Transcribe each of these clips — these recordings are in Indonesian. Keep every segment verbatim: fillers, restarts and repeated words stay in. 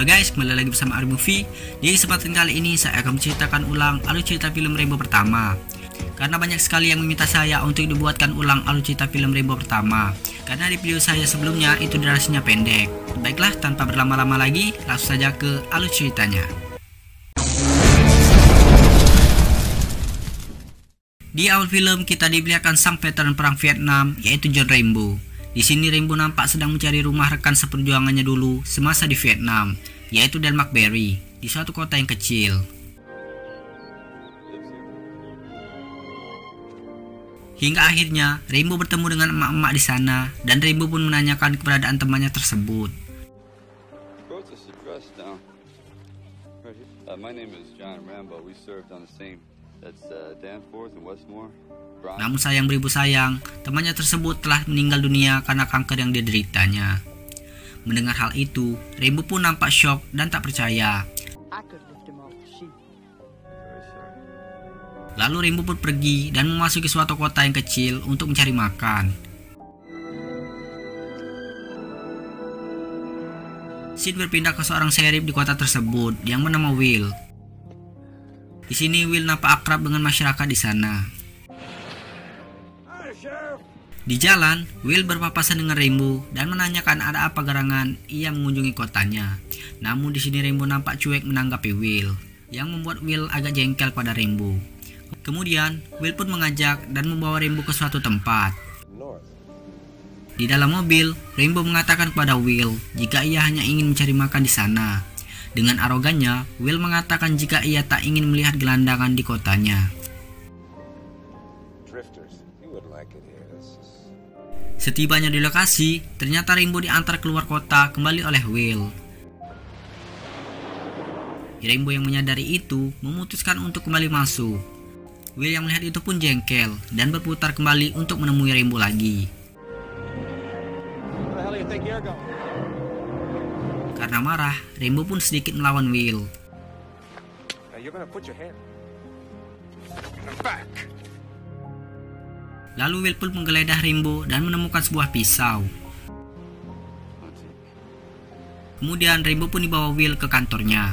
guys, kembali lagi bersama Ari Movie. Di kesempatan kali ini saya akan menceritakan ulang alur cerita film Rainbow pertama. Karena banyak sekali yang meminta saya untuk dibuatkan ulang alur cerita film Rainbow pertama. Karena di video saya sebelumnya itu durasinya pendek. Baiklah, tanpa berlama-lama lagi, langsung saja ke alur ceritanya. Di awal film kita diperlihatkan sang veteran perang Vietnam, yaitu John Rainbow. Di sini Rainbow nampak sedang mencari rumah rekan seperjuangannya dulu semasa di Vietnam, yaitu Dan McBerry, di suatu kota yang kecil. Hingga akhirnya Rainbow bertemu dengan emak-emak di sana, dan Rainbow pun menanyakan keberadaan temannya tersebut. Namun sayang beribu sayang, temannya tersebut telah meninggal dunia karena kanker yang dideritanya. Mendengar hal itu, Rainbow pun nampak shock dan tak percaya. Lalu Rainbow pun pergi dan memasuki suatu kota yang kecil untuk mencari makan. Scene berpindah ke seorang sheriff di kota tersebut yang bernama Will. Di sini Will nampak akrab dengan masyarakat di sana. Di jalan, Will berpapasan dengan Rainbow dan menanyakan ada apa gerangan ia mengunjungi kotanya. Namun di sini Rainbow nampak cuek menanggapi Will, yang membuat Will agak jengkel pada Rainbow. Kemudian, Will pun mengajak dan membawa Rainbow ke suatu tempat. Di dalam mobil, Rainbow mengatakan kepada Will jika ia hanya ingin mencari makan di sana. Dengan arogannya, Will mengatakan jika ia tak ingin melihat gelandangan di kotanya. Setibanya di lokasi, ternyata Rainbow diantar keluar kota kembali oleh Will. Rainbow yang menyadari itu memutuskan untuk kembali masuk. Will yang melihat itu pun jengkel dan berputar kembali untuk menemui Rainbow lagi. Karena marah, Rainbow pun sedikit melawan Will. Lalu Will pun menggeledah Rainbow dan menemukan sebuah pisau. Kemudian Rainbow pun dibawa Will ke kantornya.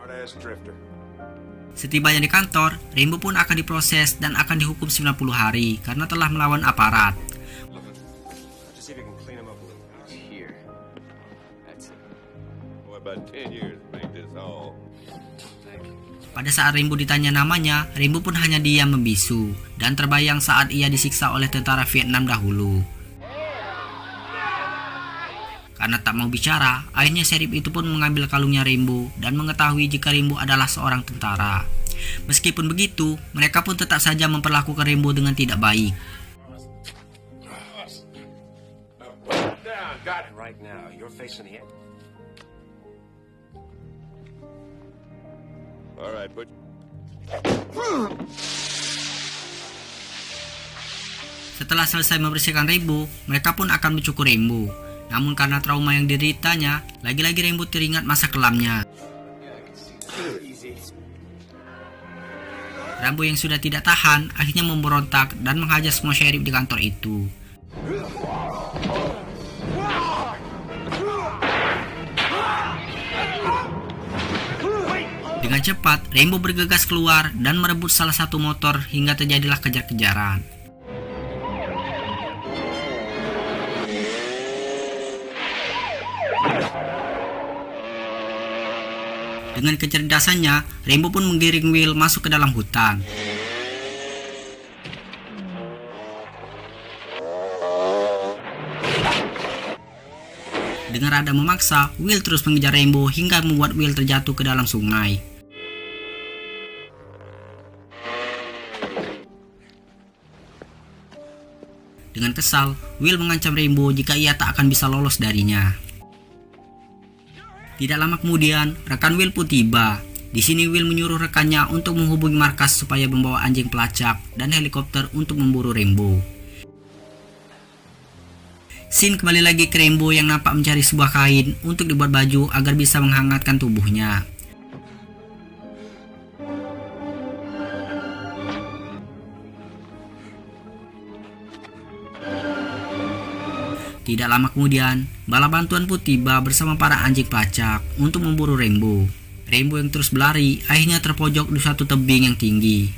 Setibanya di kantor, Rainbow pun akan diproses dan akan dihukum sembilan puluh hari karena telah melawan aparat. Pada saat Rainbow ditanya namanya, Rainbow pun hanya diam membisu dan terbayang saat ia disiksa oleh tentara Vietnam dahulu. Karena tak mau bicara, akhirnya sheriff itu pun mengambil kalungnya Rainbow dan mengetahui jika Rainbow adalah seorang tentara. Meskipun begitu, mereka pun tetap saja memperlakukan Rainbow dengan tidak baik. Setelah selesai membersihkan Rainbow, mereka pun akan mencukur Rainbow. Namun karena trauma yang dideritanya, lagi-lagi Rainbow teringat masa kelamnya. Rainbow yang sudah tidak tahan akhirnya memberontak dan menghajar semua sheriff di kantor itu. Dengan cepat, Rainbow bergegas keluar dan merebut salah satu motor hingga terjadilah kejar-kejaran. Dengan kecerdasannya, Rainbow pun menggiring Will masuk ke dalam hutan. Dengan rada memaksa, Will terus mengejar Rainbow hingga membuat Will terjatuh ke dalam sungai. Dengan kesal, Will mengancam Rainbow jika ia tak akan bisa lolos darinya. Tidak lama kemudian, rekan Will pun tiba. Di sini Will menyuruh rekannya untuk menghubungi markas supaya membawa anjing pelacak dan helikopter untuk memburu Rainbow. Scene kembali lagi ke Rainbow yang nampak mencari sebuah kain untuk dibuat baju agar bisa menghangatkan tubuhnya. Tidak lama kemudian, bala bantuan pun tiba bersama para anjing pelacak untuk memburu Rainbow. Rainbow yang terus berlari akhirnya terpojok di suatu tebing yang tinggi.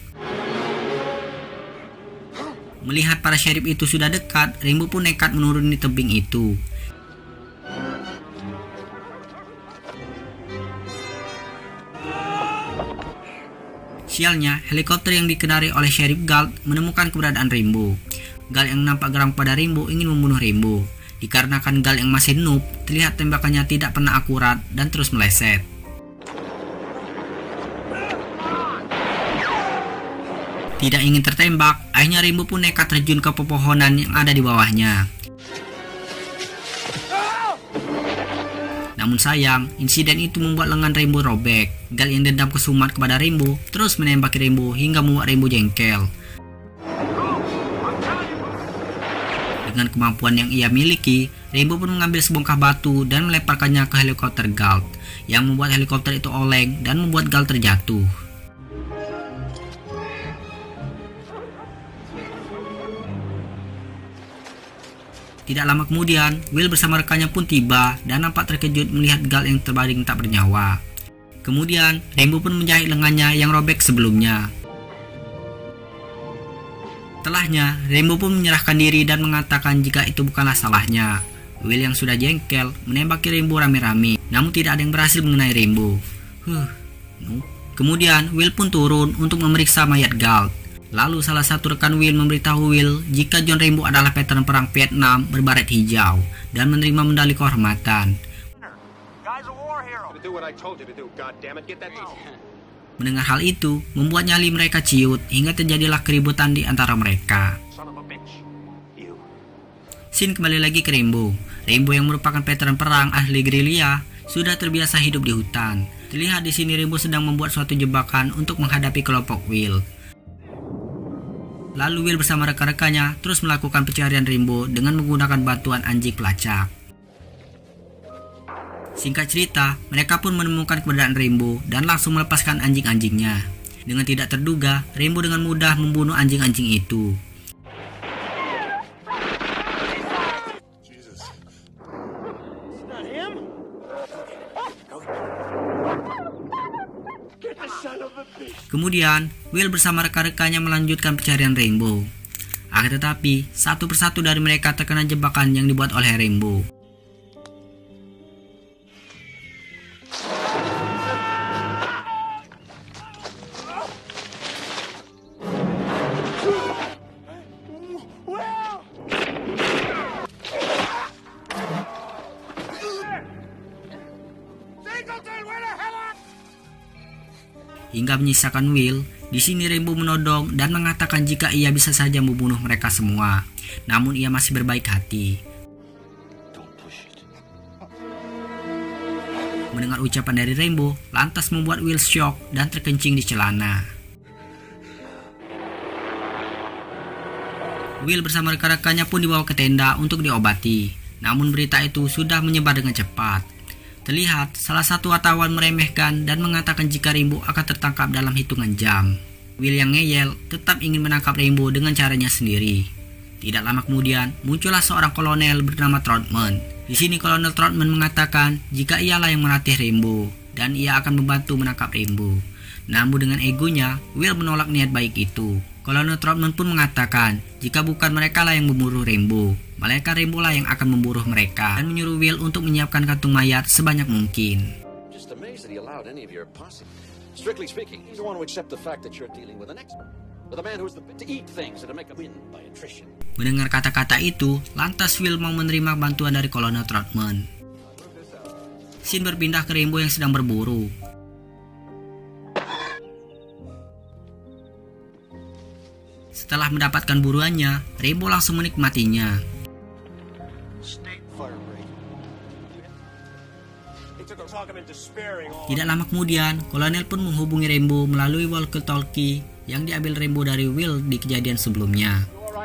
Melihat para sheriff itu sudah dekat, Rainbow pun nekat menuruni tebing itu. Sialnya, helikopter yang dikendarai oleh Sheriff Galt menemukan keberadaan Rainbow. Galt yang nampak geram pada Rainbow ingin membunuh Rainbow. Dikarenakan Galt yang masih noob, terlihat tembakannya tidak pernah akurat dan terus meleset. Tidak ingin tertembak, akhirnya Rainbow pun nekat terjun ke pepohonan yang ada di bawahnya. Namun sayang, insiden itu membuat lengan Rainbow robek. Galt yang dendam kesumat kepada Rainbow terus menembaki Rainbow hingga membuat Rainbow jengkel. Dengan kemampuan yang ia miliki, Rainbow pun mengambil sebongkah batu dan melemparkannya ke helikopter Galt, yang membuat helikopter itu oleng dan membuat Galt terjatuh. Tidak lama kemudian, Will bersama rekannya pun tiba dan nampak terkejut melihat Galt yang terbaring tak bernyawa. Kemudian, Rainbow pun menjahit lengannya yang robek sebelumnya. Setelahnya, Rainbow pun menyerahkan diri dan mengatakan jika itu bukanlah salahnya. Will yang sudah jengkel menembaki Rainbow rame-rame, namun tidak ada yang berhasil mengenai Rainbow. Huh, no. Kemudian, Will pun turun untuk memeriksa mayat Galt. Lalu salah satu rekan Will memberitahu Will jika John Rainbow adalah veteran perang Vietnam berbaret hijau dan menerima medali kehormatan. Mendengar hal itu, membuat nyali mereka ciut hingga terjadilah keributan di antara mereka. Scene kembali lagi ke Rainbow. Rainbow yang merupakan veteran perang ahli gerilya sudah terbiasa hidup di hutan. Terlihat di sini Rainbow sedang membuat suatu jebakan untuk menghadapi kelompok Will. Lalu Will bersama rekan-rekannya terus melakukan pencarian Rainbow dengan menggunakan bantuan anjing pelacak. Singkat cerita, mereka pun menemukan keberadaan Rainbow dan langsung melepaskan anjing-anjingnya. Dengan tidak terduga, Rainbow dengan mudah membunuh anjing-anjing itu. Kemudian, Will bersama rekan-rekannya melanjutkan pencarian Rainbow. Akan tetapi, satu persatu dari mereka terkena jebakan yang dibuat oleh Rainbow. Hingga menyisakan Will, di sini Rainbow menodong dan mengatakan jika ia bisa saja membunuh mereka semua. Namun ia masih berbaik hati. Mendengar ucapan dari Rainbow, lantas membuat Will syok dan terkencing di celana. Will bersama rekan-rekannya pun dibawa ke tenda untuk diobati. Namun berita itu sudah menyebar dengan cepat. Terlihat salah satu wartawan meremehkan dan mengatakan jika Rainbow akan tertangkap dalam hitungan jam. Will yang ngeyel tetap ingin menangkap Rainbow dengan caranya sendiri. Tidak lama kemudian muncullah seorang kolonel bernama Troutman. Di sini Kolonel Troutman mengatakan jika ialah yang melatih Rainbow dan ia akan membantu menangkap Rainbow. Namun dengan egonya, Will menolak niat baik itu. Kolonel Troutman pun mengatakan jika bukan mereka lah yang memburu Rainbow, melainkan Rainbow lah yang akan memburu mereka, dan menyuruh Will untuk menyiapkan kantung mayat sebanyak mungkin. Mendengar kata-kata itu, lantas Will mau menerima bantuan dari Kolonel Troutman. Scene berpindah ke Rainbow yang sedang berburu. Setelah mendapatkan buruannya, Rainbow langsung menikmatinya. Tidak lama kemudian, Kolonel pun menghubungi Rainbow melalui walkie-talkie yang diambil Rainbow dari Will di kejadian sebelumnya.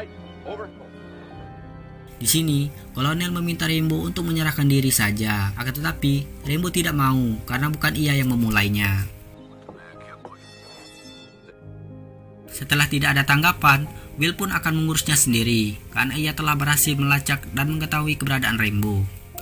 Di sini, Kolonel meminta Rainbow untuk menyerahkan diri saja, akan tetapi Rainbow tidak mau karena bukan ia yang memulainya. Setelah tidak ada tanggapan, Will pun akan mengurusnya sendiri karena ia telah berhasil melacak dan mengetahui keberadaan Rainbow.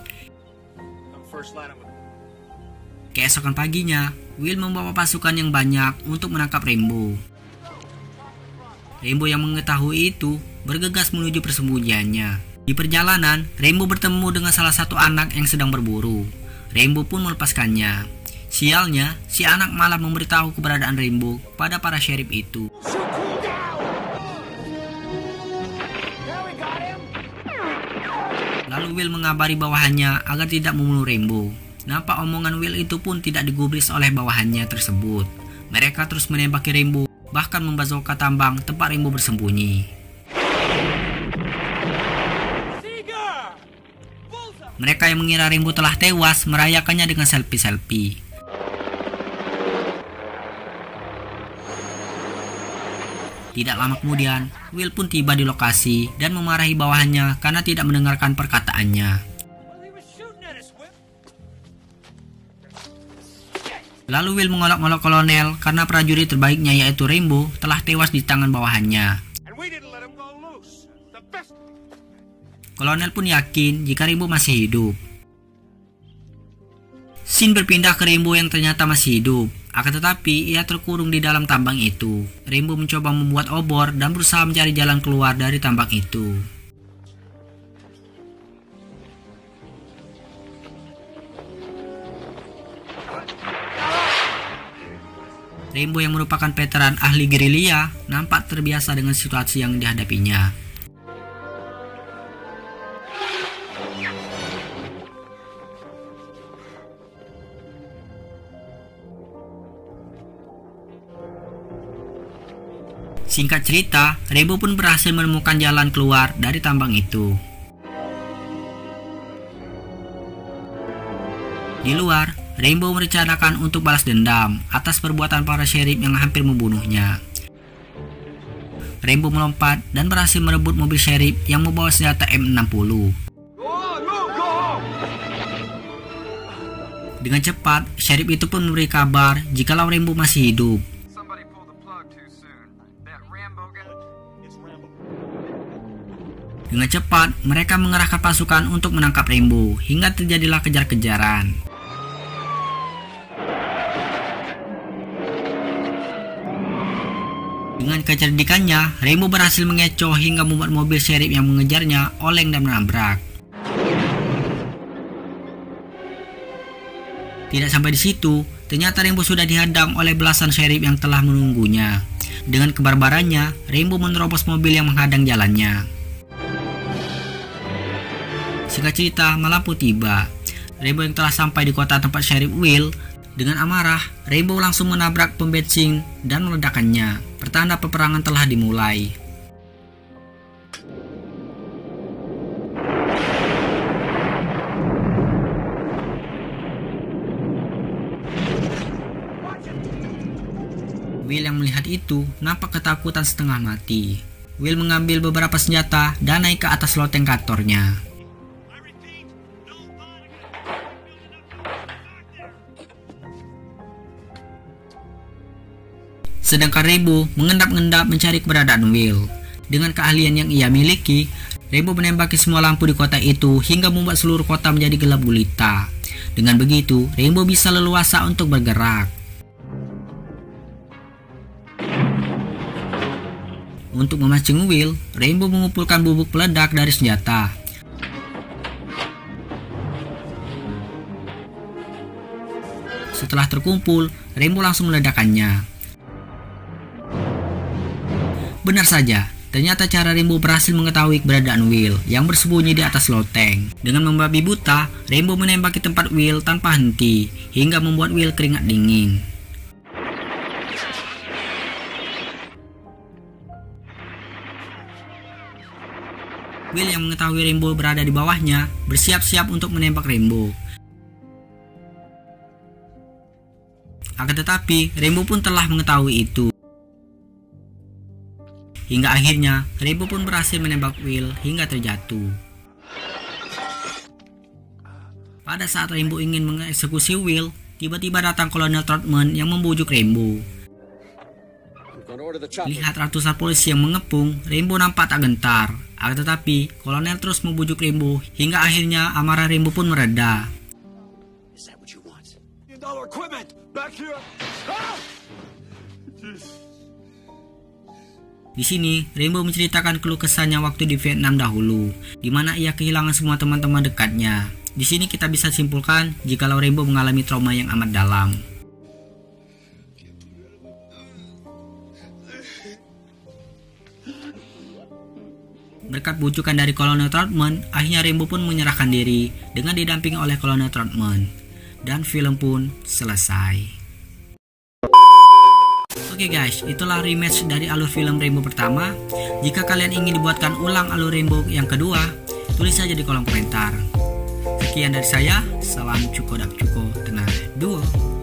Keesokan paginya, Will membawa pasukan yang banyak untuk menangkap Rainbow. Rainbow yang mengetahui itu bergegas menuju persembunyiannya. Di perjalanan, Rainbow bertemu dengan salah satu anak yang sedang berburu. Rainbow pun melepaskannya. Sialnya, si anak malah memberitahu keberadaan Rainbow pada para sheriff itu. Lalu Will mengabari bawahannya agar tidak membunuh Rainbow. Nampak omongan Will itu pun tidak digubris oleh bawahannya tersebut. Mereka terus menembaki Rainbow, bahkan membazooka tambang tempat Rainbow bersembunyi. Mereka yang mengira Rainbow telah tewas merayakannya dengan selfie-selfie. Tidak lama kemudian, Will pun tiba di lokasi dan memarahi bawahannya karena tidak mendengarkan perkataannya. Lalu Will mengolok-olok kolonel karena prajurit terbaiknya yaitu Rainbow telah tewas di tangan bawahannya. Kolonel pun yakin jika Rainbow masih hidup. Scene berpindah ke Rainbow yang ternyata masih hidup. Akan tetapi, ia terkurung di dalam tambang itu. Rainbow mencoba membuat obor dan berusaha mencari jalan keluar dari tambang itu. Rainbow yang merupakan veteran ahli gerilya nampak terbiasa dengan situasi yang dihadapinya. Singkat cerita, Rainbow pun berhasil menemukan jalan keluar dari tambang itu. Di luar, Rainbow merencanakan untuk balas dendam atas perbuatan para sheriff yang hampir membunuhnya. Rainbow melompat dan berhasil merebut mobil sheriff yang membawa senjata M enam puluh. Dengan cepat, sheriff itu pun memberi kabar jikalau Rainbow masih hidup. Dengan cepat, mereka mengerahkan pasukan untuk menangkap Rainbow, hingga terjadilah kejar-kejaran. Dengan kecerdikannya, Rainbow berhasil mengecoh hingga membuat mobil sheriff yang mengejarnya oleng dan menabrak. Tidak sampai di situ, ternyata Rainbow sudah dihadang oleh belasan sheriff yang telah menunggunya. Dengan kebarbarannya, Rainbow menerobos mobil yang menghadang jalannya. Singkat cerita, Malampu tiba. Rainbow yang telah sampai di kota tempat Sheriff Will, dengan amarah, Rainbow langsung menabrak pom bensin dan meledakkannya. Pertanda peperangan telah dimulai. Will yang melihat itu nampak ketakutan setengah mati. Will mengambil beberapa senjata dan naik ke atas loteng kantornya. Sedangkan Rainbow mengendap-endap mencari keberadaan Will. Dengan keahlian yang ia miliki, Rainbow menembaki semua lampu di kota itu hingga membuat seluruh kota menjadi gelap gulita. Dengan begitu, Rainbow bisa leluasa untuk bergerak. Untuk memancing Will, Rainbow mengumpulkan bubuk peledak dari senjata. Setelah terkumpul, Rainbow langsung meledakkannya. Benar saja, ternyata cara Rainbow berhasil mengetahui keberadaan Will yang bersembunyi di atas loteng. Dengan membabi buta, Rainbow menembaki tempat Will tanpa henti, hingga membuat Will keringat dingin. Will yang mengetahui Rainbow berada di bawahnya, bersiap-siap untuk menembak Rainbow. Akan tetapi, Rainbow pun telah mengetahui itu. Hingga akhirnya, Rainbow pun berhasil menembak Will hingga terjatuh. Pada saat Rainbow ingin mengeksekusi Will, tiba-tiba datang Kolonel Troutman yang membujuk Rainbow. Lihat ratusan polisi yang mengepung, Rainbow nampak tak gentar. Akan tetapi, kolonel terus membujuk Rainbow hingga akhirnya amarah Rainbow pun mereda. Di sini, Rainbow menceritakan keluh kesahnya waktu di Vietnam dahulu, di mana ia kehilangan semua teman-teman dekatnya. Di sini kita bisa simpulkan jikalau Rainbow mengalami trauma yang amat dalam. Berkat bujukan dari Kolonel Troutman, akhirnya Rainbow pun menyerahkan diri dengan didampingi oleh Kolonel Troutman. Dan film pun selesai. Oke guys, itulah rematch dari alur film Rainbow pertama. Jika kalian ingin dibuatkan ulang alur Rainbow yang kedua, tulis saja di kolom komentar. Sekian dari saya, salam Cuko Dak Cuko Tengah Duo.